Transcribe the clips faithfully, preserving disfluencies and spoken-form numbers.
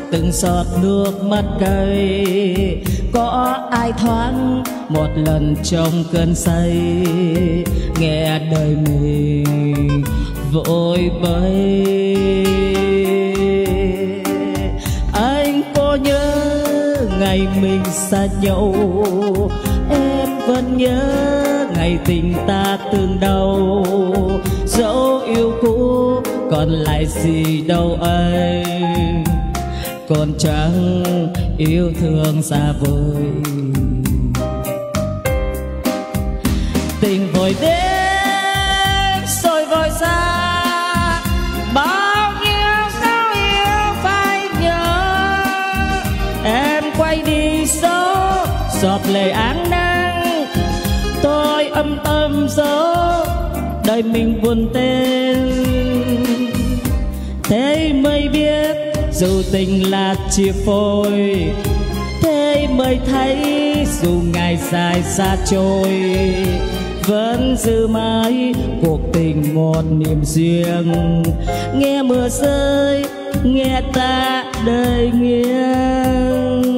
từng giọt nước mắt cay. Có ai thoáng một lần trong cơn say, nghe đời mình vội bay. Anh có nhớ ngày mình xa nhau, em vẫn nhớ ngày tình ta tương đau. Dẫu yêu cũ còn lại gì đâu anh, còn chẳng yêu thương xa vời. Tình vội đến rồi vội xa, bao nhiêu sao yêu phải nhớ. Em quay đi số giọt lệ áng nắng, tôi âm thầm dấu đời mình buồn tên. Thế mới biết dù tình là chia phôi, thế mới thấy dù ngày dài xa trôi, vẫn giữ mãi cuộc tình một niềm riêng. Nghe mưa rơi, nghe ta đời nghiêng.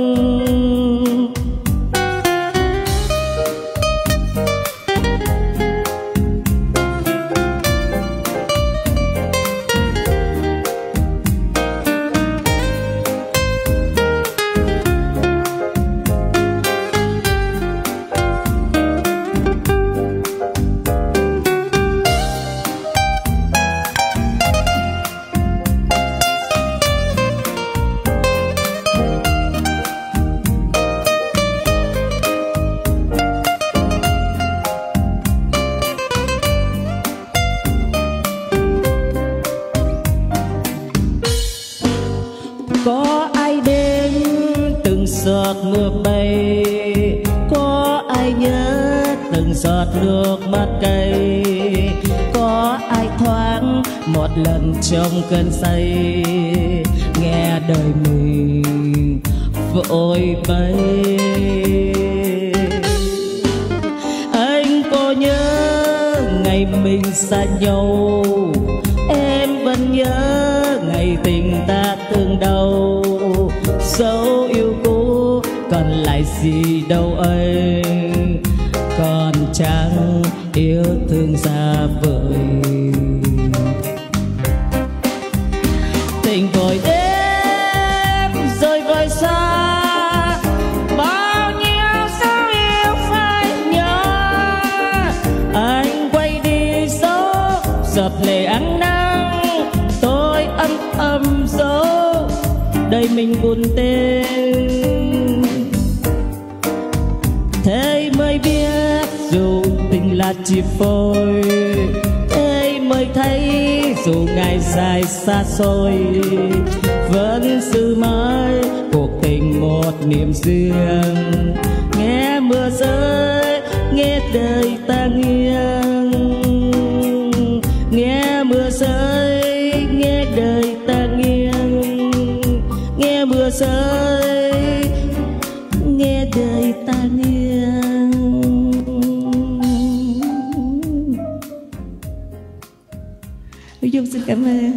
Có ai đến từng giọt mưa bay, có ai nhớ từng giọt nước mắt cay. Có ai thoáng một lần trong cơn say, nghe đời mình vội bay. Anh có nhớ ngày mình xa nhau, em vẫn nhớ ngày tình ta tương đau. Dẫu yêu cũ còn lại gì đâu anh, còn chẳng yêu thương xa vời. Tình vội đến rồi vội xa, bao nhiêu sao yêu phải nhớ. Anh quay đi dấu giọt lệ áng nắng, tôi âm thầm dấu đời mình buồn tên. Thế mới biết dù tình là chia phôi, thế mới thấy dù ngày dài xa xôi, vẫn giữ mãi cuộc tình một niềm riêng. Nghe mưa rơi, nghe đời ta nghiêng. Nghe mưa rơi, nghe đời ta nghiêng. Nghe mưa rơi, nghe đời ta nghiêng. Dung xin cảm ơn.